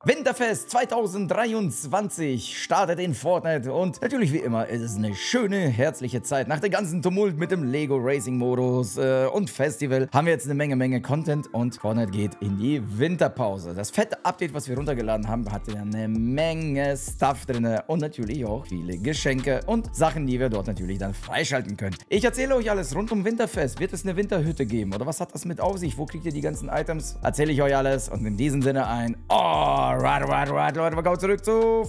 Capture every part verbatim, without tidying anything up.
Winterfest zweitausenddreiundzwanzig startet in Fortnite und natürlich wie immer ist es eine schöne, herzliche Zeit. Nach dem ganzen Tumult mit dem Lego Racing Modus äh, und Festival haben wir jetzt eine Menge, Menge Content und Fortnite geht in die Winterpause. Das fette Update, was wir runtergeladen haben, hatte eine Menge Stuff drin und natürlich auch viele Geschenke und Sachen, die wir dort natürlich dann freischalten können. Ich erzähle euch alles rund um Winterfest. Wird es eine Winterhütte geben oder was hat das mit auf sich? Wo kriegt ihr die ganzen Items? Erzähle ich euch alles und in diesem Sinne ein Alright, alright, alright, Leute, wir kommen zurück zu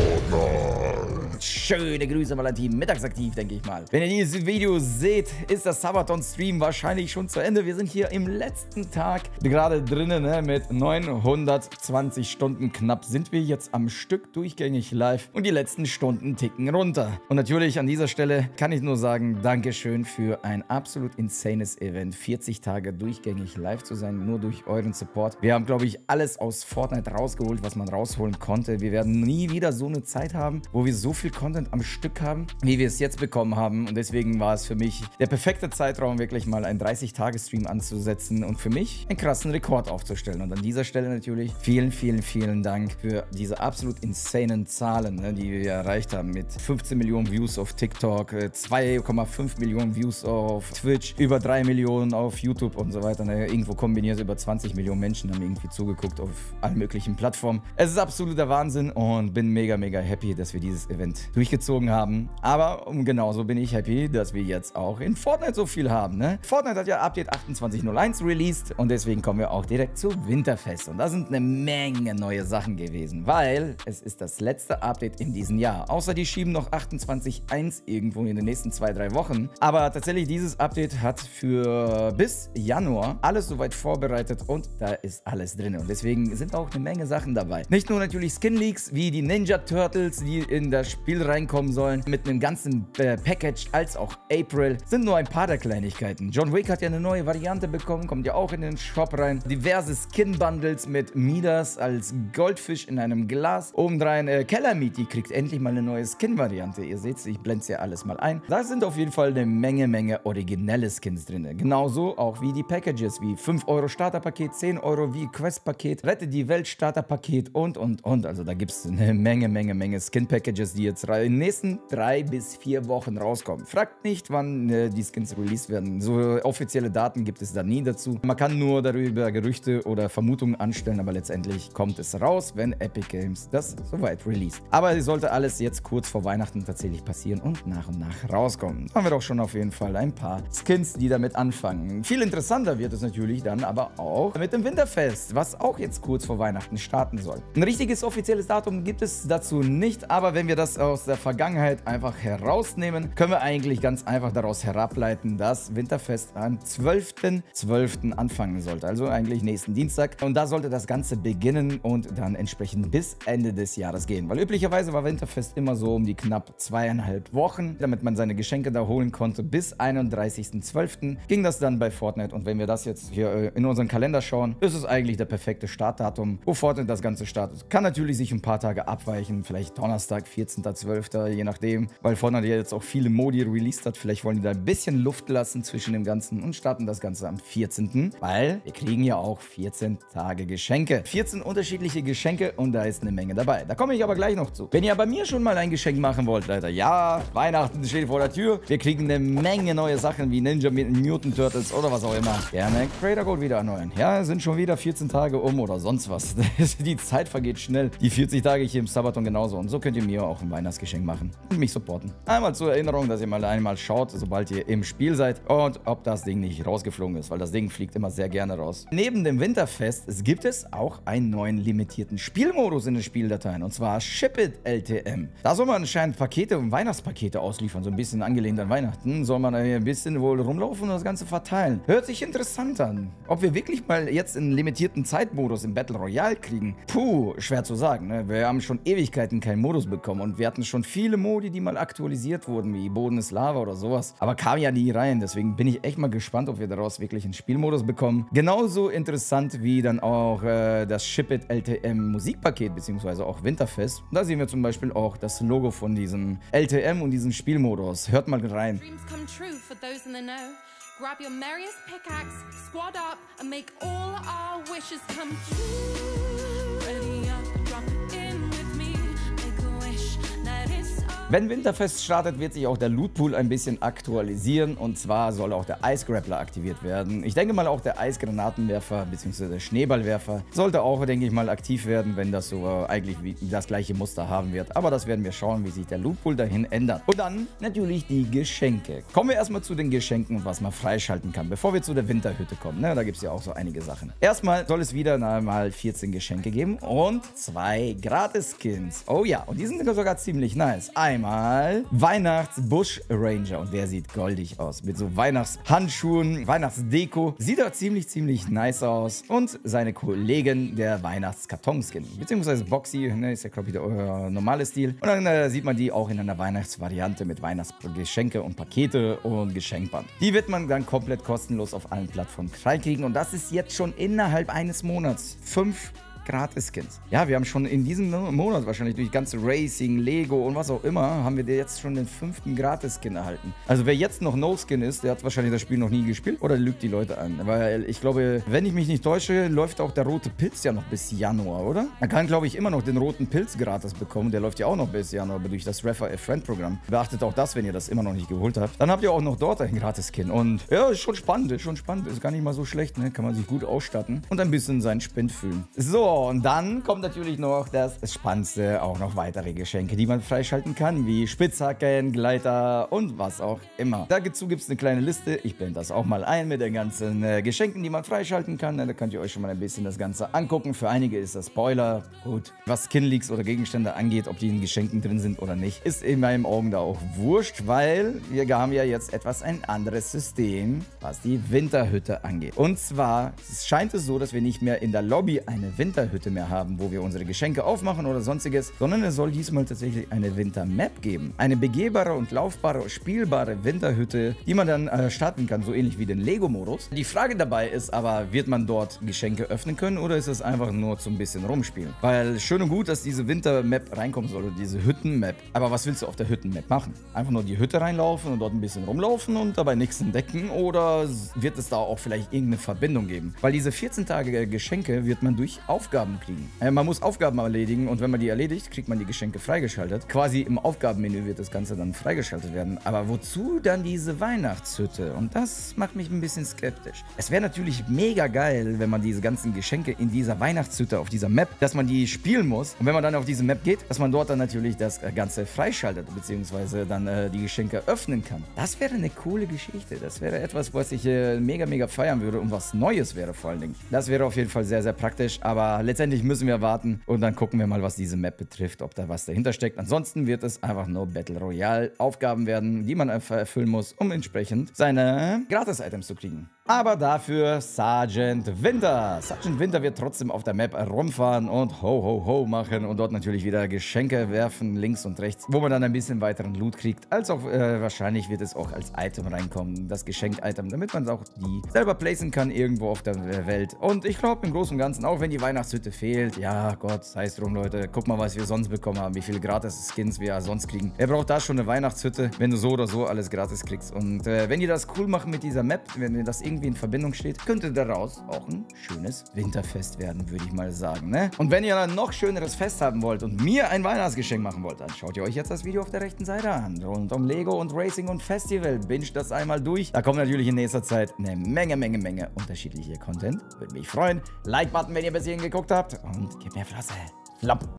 Fortnite. Schöne Grüße mal an Team Mittagsaktiv, denke ich mal. Wenn ihr dieses Video seht, ist das Sabaton-Stream wahrscheinlich schon zu Ende. Wir sind hier im letzten Tag gerade drinnen, ne, mit neunhundertzwanzig Stunden knapp sind wir jetzt am Stück durchgängig live und die letzten Stunden ticken runter. Und natürlich an dieser Stelle kann ich nur sagen, Dankeschön für ein absolut insanes Event. vierzig Tage durchgängig live zu sein, nur durch euren Support. Wir haben, glaube ich, alles aus Fortnite rausgeholt, was man rausholen konnte. Wir werden nie wieder so eine Zeit haben, wo wir so viel Content am Stück haben, wie wir es jetzt bekommen haben. Und deswegen war es für mich der perfekte Zeitraum, wirklich mal einen dreißig-Tage-Stream anzusetzen und für mich einen krassen Rekord aufzustellen. Und an dieser Stelle natürlich vielen, vielen, vielen Dank für diese absolut insanen Zahlen, ne, die wir erreicht haben mit fünfzehn Millionen Views auf TikTok, zwei Komma fünf Millionen Views auf Twitch, über drei Millionen auf YouTube und so weiter. Ne, irgendwo kombiniert über zwanzig Millionen Menschen haben irgendwie zugeguckt auf allen möglichen Plattformen. Es ist absoluter Wahnsinn und bin mega, mega happy, dass wir dieses Event durchgezogen haben. Aber um genauso bin ich happy, dass wir jetzt auch in Fortnite so viel haben. Ne? Fortnite hat ja Update achtundzwanzig null eins released und deswegen kommen wir auch direkt zu Winterfest. Und da sind eine Menge neue Sachen gewesen, weil es ist das letzte Update in diesem Jahr. Außer die schieben noch achtundzwanzig Punkt eins irgendwo in den nächsten zwei, drei Wochen. Aber tatsächlich dieses Update hat für bis Januar alles soweit vorbereitet und da ist alles drin. Und deswegen sind auch eine Menge Sachen dabei. Nicht nur natürlich Skin Leaks wie die Ninja Turtles, die in das Spiel reinkommen sollen, mit einem ganzen äh, Package, als auch April, sind nur ein paar der Kleinigkeiten. John Wick hat ja eine neue Variante bekommen, kommt ja auch in den Shop rein. Diverse Skin-Bundles mit Midas als Goldfisch in einem Glas. Obendrein äh, Kellermeaty kriegt endlich mal eine neue Skin-Variante. Ihr seht, ich blende es ja alles mal ein. Da sind auf jeden Fall eine Menge, Menge originelle Skins drin. Genauso auch wie die Packages, wie fünf Euro Starterpaket, zehn Euro wie Quest-Paket, Rette die Welt Starterpaket und, und, und. Also da gibt es eine Menge, Menge, Menge Skin-Packages, die jetzt in den nächsten drei bis vier Wochen rauskommen. Fragt nicht, wann äh, die Skins released werden. So offizielle Daten gibt es da nie dazu. Man kann nur darüber Gerüchte oder Vermutungen anstellen, aber letztendlich kommt es raus, wenn Epic Games das soweit released. Aber es sollte alles jetzt kurz vor Weihnachten tatsächlich passieren und nach und nach rauskommen. Da haben wir doch schon auf jeden Fall ein paar Skins, die damit anfangen. Viel interessanter wird es natürlich dann aber auch mit dem Winterfest, was auch jetzt kurz vor Weihnachten starten soll. Ein richtiges offizielles Datum gibt es dazu nicht, aber wenn wir das aus der Vergangenheit einfach herausnehmen, können wir eigentlich ganz einfach daraus herableiten, dass Winterfest am zwölften zwölften anfangen sollte, also eigentlich nächsten Dienstag. Und da sollte das Ganze beginnen und dann entsprechend bis Ende des Jahres gehen, weil üblicherweise war Winterfest immer so um die knapp zweieinhalb Wochen, damit man seine Geschenke da holen konnte. Bis einunddreißigsten zwölften ging das dann bei Fortnite und wenn wir das jetzt hier in unseren Kalender schauen, ist es eigentlich der perfekte Startdatum, wo Fortnite das Ganze startet. Kann natürlich sich ein paar Tage abweichen, vielleicht Donnerstag, vierzehnten zwölften je nachdem, weil Fortnite ja jetzt auch viele Modi released hat. Vielleicht wollen die da ein bisschen Luft lassen zwischen dem Ganzen und starten das Ganze am vierzehnten weil wir kriegen ja auch vierzehn Tage Geschenke. vierzehn unterschiedliche Geschenke und da ist eine Menge dabei. Da komme ich aber gleich noch zu. Wenn ihr bei mir schon mal ein Geschenk machen wollt, Leute, ja, Weihnachten steht vor der Tür. Wir kriegen eine Menge neue Sachen wie Ninja Mutant Turtles oder was auch immer. Gerne Creator Code wieder erneuern. Ja, sind schon wieder vierzehn Tage um oder sonst was. Die Zeit vergeht schnell. Die vierzig Tage hier im Sabaton genauso. Und so könnt ihr mir auch ein Weihnachtsgeschenk machen und mich supporten. Einmal zur Erinnerung, dass ihr mal einmal schaut, sobald ihr im Spiel seid und ob das Ding nicht rausgeflogen ist, weil das Ding fliegt immer sehr gerne raus. Neben dem Winterfest gibt es auch einen neuen limitierten Spielmodus in den Spieldateien und zwar Ship It L T M. Da soll man anscheinend Pakete und Weihnachtspakete ausliefern, so ein bisschen angelehnt an Weihnachten. Soll man ein bisschen wohl rumlaufen und das Ganze verteilen. Hört sich interessant an. Ob wir wirklich mal jetzt einen limitierten Zeitmodus im Battle Royale kriegen? Puh, schwer zu sagen. Ne? Wir haben schon Ewigkeiten keinen Modus bekommen und wir hatten schon viele Modi, die mal aktualisiert wurden, wie Boden ist Lava oder sowas. Aber kam ja nie rein, deswegen bin ich echt mal gespannt, ob wir daraus wirklich einen Spielmodus bekommen. Genauso interessant wie dann auch äh, das Ship It L T M Musikpaket, beziehungsweise auch Winterfest. Da sehen wir zum Beispiel auch das Logo von diesem L T M und diesem Spielmodus. Hört mal rein. Grab your merriest pickaxe, squad up and make all our wishes come true. Ready up. Wenn Winterfest startet, wird sich auch der Lootpool ein bisschen aktualisieren und zwar soll auch der Eisgrappler aktiviert werden. Ich denke mal auch der Eisgranatenwerfer bzw. der Schneeballwerfer sollte auch, denke ich mal, aktiv werden, wenn das so äh, eigentlich wie das gleiche Muster haben wird. Aber das werden wir schauen, wie sich der Lootpool dahin ändert. Und dann natürlich die Geschenke. Kommen wir erstmal zu den Geschenken und was man freischalten kann, bevor wir zu der Winterhütte kommen. Ne? Da gibt es ja auch so einige Sachen. Erstmal soll es wieder mal vierzehn Geschenke geben und zwei Gratis-Skins. Oh ja, und die sind sogar ziemlich nice. Einmal Weihnachts-Bush Ranger und der sieht goldig aus. Mit so Weihnachtshandschuhen, Weihnachtsdeko. Sieht auch ziemlich, ziemlich nice aus. Und seine Kollegin, der Weihnachtskartonskin. Beziehungsweise Boxy, ne, ist ja glaube ich der äh, normale Stil. Und dann äh, sieht man die auch in einer Weihnachtsvariante mit Weihnachtsgeschenke und Pakete und Geschenkband. Die wird man dann komplett kostenlos auf allen Plattformen freikriegen und das ist jetzt schon innerhalb eines Monats. Fünf Gratis-Skins. Ja, wir haben schon in diesem Monat wahrscheinlich durch ganze Racing, Lego und was auch immer, haben wir jetzt schon den fünften Gratis-Skin erhalten. Also wer jetzt noch No-Skin ist, der hat wahrscheinlich das Spiel noch nie gespielt oder lügt die Leute an. Weil ich glaube, wenn ich mich nicht täusche, läuft auch der rote Pilz ja noch bis Januar, oder? Man kann, glaube ich, immer noch den roten Pilz gratis bekommen. Der läuft ja auch noch bis Januar, aber durch das Refer a Friend-Programm. Beachtet auch das, wenn ihr das immer noch nicht geholt habt. Dann habt ihr auch noch dort einen Gratis-Skin. Und ja, ist schon spannend, ist schon spannend. Ist gar nicht mal so schlecht, ne? Kann man sich gut ausstatten und ein bisschen seinen Spind fühlen. So, und dann kommt natürlich noch das Spannendste, auch noch weitere Geschenke, die man freischalten kann, wie Spitzhacken, Gleiter und was auch immer. Dazu gibt es eine kleine Liste, ich blende das auch mal ein mit den ganzen äh, Geschenken, die man freischalten kann. Da könnt ihr euch schon mal ein bisschen das Ganze angucken. Für einige ist das Spoiler. Gut, was Skin-Leaks oder Gegenstände angeht, ob die in Geschenken drin sind oder nicht, ist in meinen Augen da auch wurscht, weil wir haben ja jetzt etwas ein anderes System, was die Winterhütte angeht. Und zwar scheint es so, dass wir nicht mehr in der Lobby eine Winterhütte mehr haben, wo wir unsere Geschenke aufmachen oder sonstiges, sondern es soll diesmal tatsächlich eine Winter-Map geben. Eine begehbare und laufbare, spielbare Winterhütte, die man dann äh, starten kann, so ähnlich wie den Lego-Modus. Die Frage dabei ist aber, wird man dort Geschenke öffnen können oder ist es einfach nur zum bisschen rumspielen? Weil schön und gut, dass diese Winter-Map reinkommen soll, diese Hütten-Map. Aber was willst du auf der Hütten-Map machen? Einfach nur die Hütte reinlaufen und dort ein bisschen rumlaufen und dabei nichts entdecken oder wird es da auch vielleicht irgendeine Verbindung geben? Weil diese vierzehn Tage Geschenke wird man durch Aufgaben kriegen. Äh, man muss Aufgaben erledigen und wenn man die erledigt, kriegt man die Geschenke freigeschaltet. Quasi im Aufgabenmenü wird das Ganze dann freigeschaltet werden. Aber wozu dann diese Weihnachtshütte? Und das macht mich ein bisschen skeptisch. Es wäre natürlich mega geil, wenn man diese ganzen Geschenke in dieser Weihnachtshütte auf dieser Map, dass man die spielen muss. Und wenn man dann auf diese Map geht, dass man dort dann natürlich das Ganze freischaltet, beziehungsweise dann äh, die Geschenke öffnen kann. Das wäre eine coole Geschichte. Das wäre etwas, was ich äh, mega, mega feiern würde und was Neues wäre vor allen Dingen. Das wäre auf jeden Fall sehr, sehr praktisch. Aber letztendlich müssen wir warten und dann gucken wir mal, was diese Map betrifft, ob da was dahinter steckt. Ansonsten wird es einfach nur Battle Royale Aufgaben werden, die man erfüllen muss, um entsprechend seine Gratis-Items zu kriegen. Aber dafür Sergeant Winter. Sergeant Winter wird trotzdem auf der Map rumfahren und ho ho ho machen und dort natürlich wieder Geschenke werfen, links und rechts, wo man dann ein bisschen weiteren Loot kriegt. Als auch äh, wahrscheinlich wird es auch als Item reinkommen, das Geschenk-Item, damit man auch die selber placen kann irgendwo auf der Welt. Und ich glaube im Großen und Ganzen, auch wenn die Weihnachtshütte fehlt, ja Gott, sei es drum, Leute, guck mal, was wir sonst bekommen haben, wie viele Gratis-Skins wir sonst kriegen. Wer braucht da schon eine Weihnachtshütte, wenn du so oder so alles gratis kriegst? Und äh, wenn die das cool machen mit dieser Map, wenn ihr das irgendwie in Verbindung steht, könnte daraus auch ein schönes Winterfest werden, würde ich mal sagen, ne? Und wenn ihr ein noch schöneres Fest haben wollt und mir ein Weihnachtsgeschenk machen wollt, dann schaut ihr euch jetzt das Video auf der rechten Seite an. Rund um Lego und Racing und Festival. Binge das einmal durch. Da kommt natürlich in nächster Zeit eine Menge, Menge, Menge unterschiedliche Content. Würde mich freuen. Like-Button, wenn ihr bis hierhin geguckt habt. Und gebt mir Flosse. Flop.